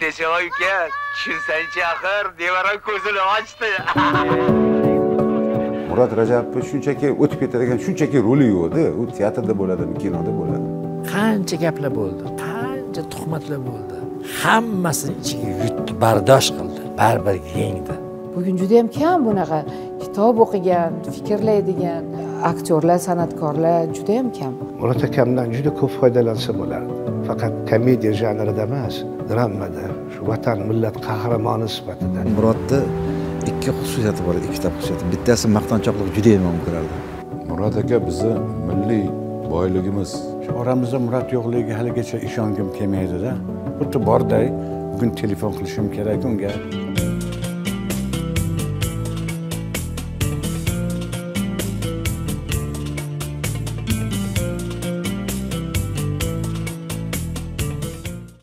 desang uka, tushunsanchi axir, devaran ko'zini ochdi. Murat Rajabov shunchaki o'tib ketadigan shunchaki roli yo'q-da, u teatrda bo'ladimi, kinoda bo'ladi. Qancha gaplar bo'ldi, qancha tuhmatlar bo'ldi. Hammasini ichiga yutdi, bardosh qildi, baribir yengdi. Bugun juda ham kam bunaqa kitob o'qigan, fikrlaydigan aktyorlar, san'atkorlar juda ham kam. Murat akamdan juda ko'p foydalansa bo'lardi. Faqat komediya janrida emas, dramada, shu vatan millat qahramoni sifatida. Muratda ikki xususiyati bor, ikkita xususiyati. Bittasi maqtanchoqlik juda yomon ko'rardi. Murat aka bizni milliy boyligimiz. Shu oramizda Murat yo'qligiga haligacha ishongim kelmaydi-da. Xuddi borday, bugun telefon qilishim kerak unga.